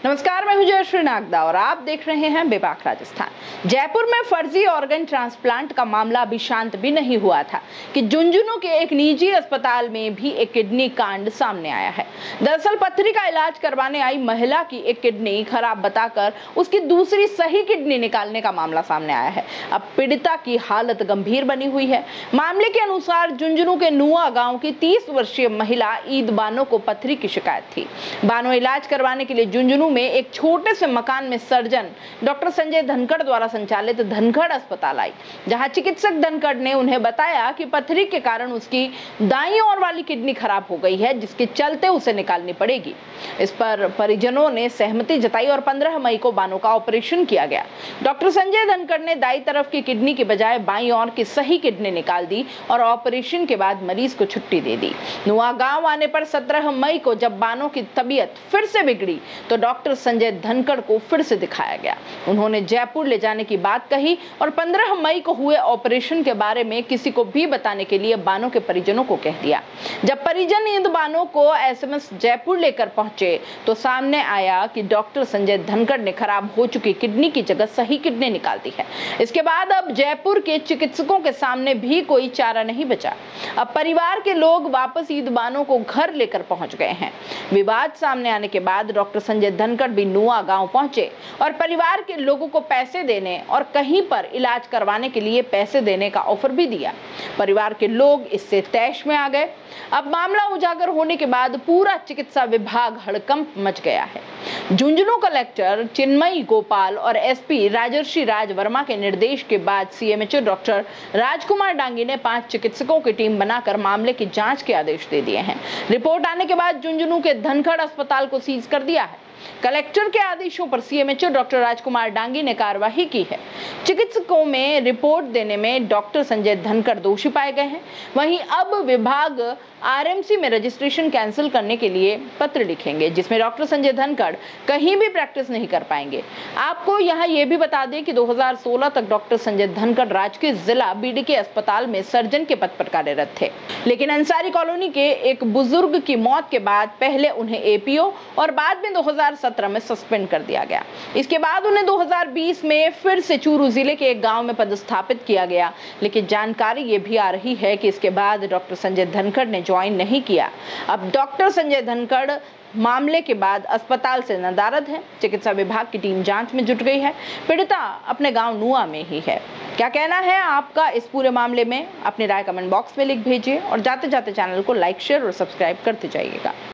नमस्कार, मैं हूं जयश्री नागदा और आप देख रहे हैं बेबाक राजस्थान। जयपुर में फर्जी ऑर्गन ट्रांसप्लांट का मामला अभी शांत भी नहीं हुआ था कि झुंझुनू के एक निजी अस्पताल में भी एक किडनी कांड सामने आया है। दरअसल पथरी का इलाज करवाने आई महिला की एक किडनी खराब बताकर उसकी दूसरी सही किडनी निकालने का मामला सामने आया है। अब पीड़िता की हालत गंभीर बनी हुई है। मामले के अनुसार झुंझुनू के नुआ गाँव की 30 वर्षीय महिला ईद बानो को पथरी की शिकायत थी। बानो इलाज करवाने के लिए झुंझुनू में एक छोटे से मकान में सर्जन डॉक्टर संजय धनखड़ द्वारा संचालित धनखड़ अस्पताल आई, जहां चिकित्सक धनखड़ ने उन्हें बताया कि पथरी के कारण उसकी दाईं ओर वाली किडनी खराब हो गई है, जिसके चलते उसे निकालनी पड़ेगी। इस पर परिजनों ने सहमति जताई और 15 मई को बानो का ऑपरेशन किया गया। डॉक्टर संजय धनखड़ ने दाईं तरफ की किडनी के बजाय बाईं ओर की सही किडनी निकाल दी और ऑपरेशन के बाद मरीज को छुट्टी दे दी। नुआ गांव आने पर 17 मई को जब बानो की तबीयत फिर से बिगड़ी तो डॉक्टर संजय धनखड़ को फिर से दिखाया गया। उन्होंने जयपुर ले जाने की बात कही और 15 मई को हुए ऑपरेशन के बारे में किसी को भी बताने के लिए बानो के परिजनों को कह दिया। जब परिजन ईद बानो को एसएमएस जयपुर लेकर पहुंचे तो सामने आया कि डॉक्टर संजय धनखड़ ने खराब हो चुकी किडनी की जगह सही किडनी निकाल दी है। इसके बाद अब जयपुर के चिकित्सकों के सामने भी कोई चारा नहीं बचा। अब परिवार के लोग वापस ईद बानो को घर लेकर पहुंच गए हैं। विवाद सामने आने के बाद डॉक्टर संजय धनखड़ भी नुआ गांव पहुंचे और परिवार के लोगों को पैसे देने और कहीं पर इलाज करवाने के लिए पैसे देने का ऑफर भी दिया। परिवार के लोग इससे तैश में आ गए। अब मामला उजागर होने के बाद पूरा चिकित्सा विभाग हड़कंप मच गया है। झुंझुनू कलेक्टर चिन्मयी गोपाल और एसपी राजर्षि राज वर्मा के निर्देश के बाद सीएमएचओ डॉक्टर राजकुमार डांगी ने 5 चिकित्सकों की टीम बनाकर मामले की जांच के आदेश दे दिए हैं। रिपोर्ट आने के बाद झुंझुनू के धनखड़ अस्पताल को सीज कर दिया है। कलेक्टर के आदेशों पर सीएमएचओ डॉक्टर राजकुमार डांगी ने कार्रवाई की है। चिकित्सकों में रिपोर्ट देने में डॉक्टर संजय धनखड़ दोषी पाए गए हैं। वहीं अब विभाग आरएमसी में रजिस्ट्रेशन कैंसिल करने के लिए पत्र लिखेंगे, जिसमें डॉक्टर संजय धनखड़ कहीं भी प्रैक्टिस नहीं कर पाएंगे। आपको यहां यह भी बता दें कि 2016 तक डॉक्टर संजय धनखड़ राजकीय जिला बीडीके अस्पताल में सर्जन के पद पर कार्यरत थे, लेकिन अंसारी कॉलोनी के एक बुजुर्ग की मौत के बाद पहले उन्हें एपीओ और बाद में 2017 में सस्पेंड कर दिया गया। इसके बाद उन्हें 2020 में फिर से चूरू जिले के एक गांव में पदस्थापित किया गया, लेकिन जानकारी ये भी आ रही है कि इसके बाद डॉक्टर संजय धनखड़ ने ज्वाइन नहीं किया। अब डॉक्टर संजय धनखड़ मामले के बाद अस्पताल से नदारद है। चिकित्सा विभाग की टीम जांच में जुट गई है। पीड़िता अपने गांव नुआ में ही है। क्या कहना है आपका इस पूरे मामले में? अपनी राय कमेंट बॉक्स में लिख भेजिए और जाते जाते चैनल को लाइक, शेयर और सब्सक्राइब करते जाइएगा।